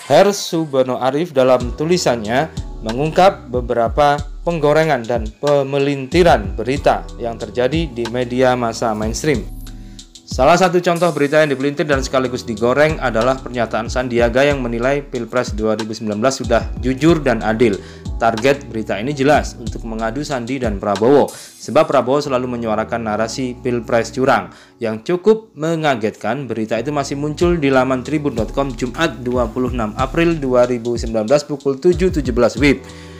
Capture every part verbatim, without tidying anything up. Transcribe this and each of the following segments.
Hersubono Arif dalam tulisannya mengungkap beberapa penggorengan dan pemelintiran berita yang terjadi di media massa mainstream. Salah satu contoh berita yang dipelintir dan sekaligus digoreng adalah pernyataan Sandiaga yang menilai Pilpres dua ribu sembilan belas sudah jujur dan adil. Target berita ini jelas untuk mengadu Sandi dan Prabowo, sebab Prabowo selalu menyuarakan narasi Pilpres curang. Yang cukup mengagetkan, berita itu masih muncul di laman tribun dot com Jumat dua puluh enam April dua ribu sembilan belas pukul tujuh tujuh belas W I B.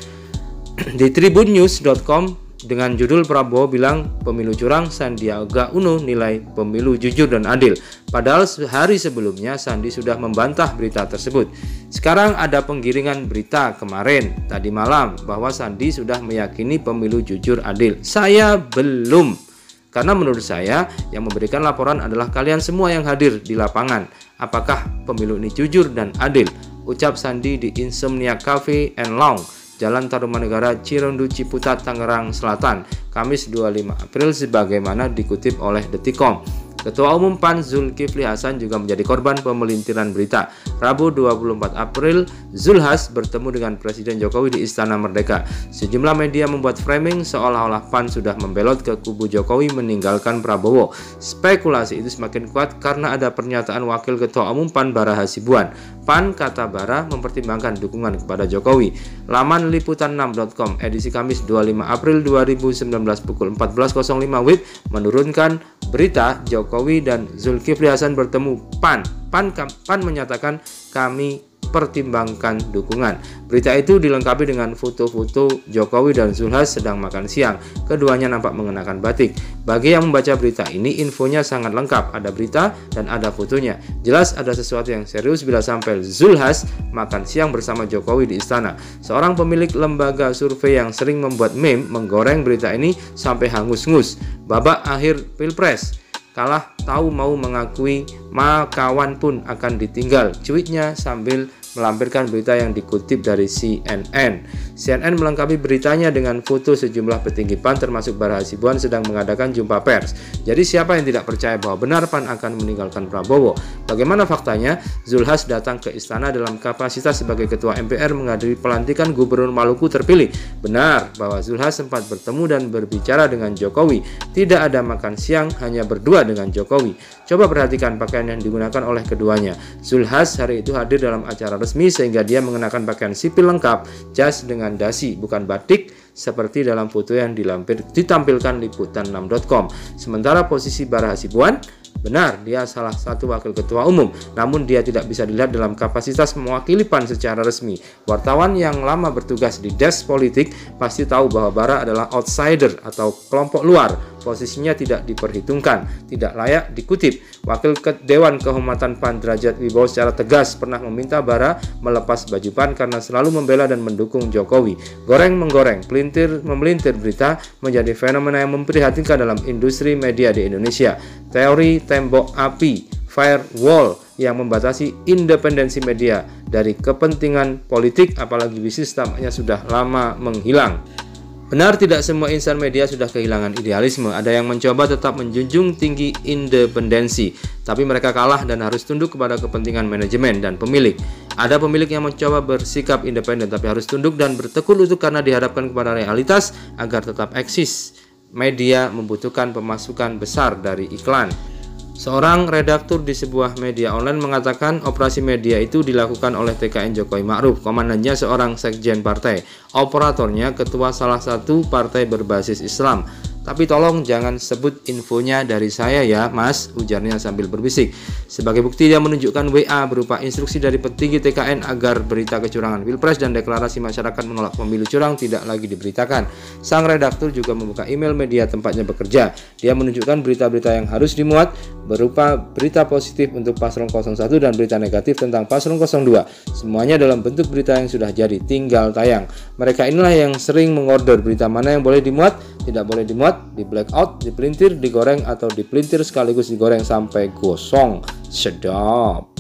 Di tribun news dot com dengan judul Prabowo bilang pemilu curang, Sandiaga Uno nilai pemilu jujur dan adil. Padahal hari sebelumnya Sandi sudah membantah berita tersebut. Sekarang ada penggiringan berita kemarin tadi malam bahwa Sandi sudah meyakini pemilu jujur adil. Saya belum. Karena menurut saya yang memberikan laporan adalah kalian semua yang hadir di lapangan. Apakah pemilu ini jujur dan adil? Ucap Sandi di Insomnia Cafe and Lounge, Jalan Tarumanegara, Cirondu, Ciputat, Tangerang Selatan, Kamis dua puluh lima April sebagaimana dikutip oleh Detikcom. Ketua Umum P A N Zulkifli Hasan juga menjadi korban pemelintiran berita. Rabu dua puluh empat April, Zulhas bertemu dengan Presiden Jokowi di Istana Merdeka. Sejumlah media membuat framing seolah-olah P A N sudah membelot ke kubu Jokowi meninggalkan Prabowo. Spekulasi itu semakin kuat karena ada pernyataan Wakil Ketua Umum P A N Bara Hasibuan. P A N, kata Bara, mempertimbangkan dukungan kepada Jokowi. Laman liputan enam dot com edisi Kamis dua puluh lima April dua ribu sembilan belas pukul empat belas nol lima W I B menurunkan berita Jokowi dan Zulkifli Hasan bertemu P A N. P A N, P A N menyatakan kami pertimbangkan dukungan. Berita itu dilengkapi dengan foto-foto Jokowi dan Zulhas sedang makan siang. Keduanya nampak mengenakan batik. Bagi yang membaca berita ini, infonya sangat lengkap. Ada berita dan ada fotonya. Jelas ada sesuatu yang serius bila sampai Zulhas makan siang bersama Jokowi di istana. Seorang pemilik lembaga survei yang sering membuat meme menggoreng berita ini sampai hangus-ngus. Babak akhir Pilpres, kalah tahu mau mengakui, makawan pun akan ditinggal, cuitnya sambil melampirkan berita yang dikutip dari C N N. C N N melengkapi beritanya dengan foto sejumlah petinggi P A N termasuk Bara Hasibuan sedang mengadakan jumpa pers. Jadi siapa yang tidak percaya bahwa benar P A N akan meninggalkan Prabowo? Bagaimana faktanya? Zulhas datang ke istana dalam kapasitas sebagai Ketua M P R menghadiri pelantikan Gubernur Maluku terpilih. Benar bahwa Zulhas sempat bertemu dan berbicara dengan Jokowi. Tidak ada makan siang, hanya berdua dengan Jokowi. Coba perhatikan pakaian yang digunakan oleh keduanya. Zulhas hari itu hadir dalam acara resmi sehingga dia mengenakan pakaian sipil lengkap, jas dengan dasi, bukan batik seperti dalam foto yang dilampir ditampilkan liputan enam dot com. Sementara posisi Bara Hasibuan, benar dia salah satu wakil ketua umum, namun dia tidak bisa dilihat dalam kapasitas mewakili P A N secara resmi. Wartawan yang lama bertugas di desk politik pasti tahu bahwa Bara adalah outsider atau kelompok luar. Posisinya tidak diperhitungkan, tidak layak dikutip. Wakil Dewan Kehormatan P A N Derajat Wibowo secara tegas pernah meminta Bara melepas baju P A N karena selalu membela dan mendukung Jokowi. Goreng-menggoreng, pelintir memelintir berita menjadi fenomena yang memprihatinkan dalam industri media di Indonesia. Teori tembok api, firewall yang membatasi independensi media dari kepentingan politik apalagi bisnis tampaknya sudah lama menghilang. Benar, tidak semua insan media sudah kehilangan idealisme. Ada yang mencoba tetap menjunjung tinggi independensi, tapi mereka kalah dan harus tunduk kepada kepentingan manajemen dan pemilik. Ada pemilik yang mencoba bersikap independen tapi harus tunduk dan bertekun lutut karena dihadapkan kepada realitas agar tetap eksis. Media membutuhkan pemasukan besar dari iklan. Seorang redaktur di sebuah media online mengatakan operasi media itu dilakukan oleh T K N Jokowi Ma'ruf. Komandannya seorang sekjen partai, operatornya ketua salah satu partai berbasis Islam. Tapi tolong jangan sebut infonya dari saya ya mas, ujarnya sambil berbisik. Sebagai bukti dia menunjukkan W A berupa instruksi dari petinggi T K N agar berita kecurangan Pilpres dan deklarasi masyarakat menolak pemilu curang tidak lagi diberitakan. Sang redaktur juga membuka email media tempatnya bekerja. Dia menunjukkan berita-berita yang harus dimuat berupa berita positif untuk paslon nol satu dan berita negatif tentang paslon nol dua. Semuanya dalam bentuk berita yang sudah jadi, tinggal tayang. Mereka inilah yang sering mengorder berita mana yang boleh dimuat, tidak boleh dimuat, di blackout, dipelintir, digoreng atau dipelintir sekaligus digoreng sampai gosong. Sedap.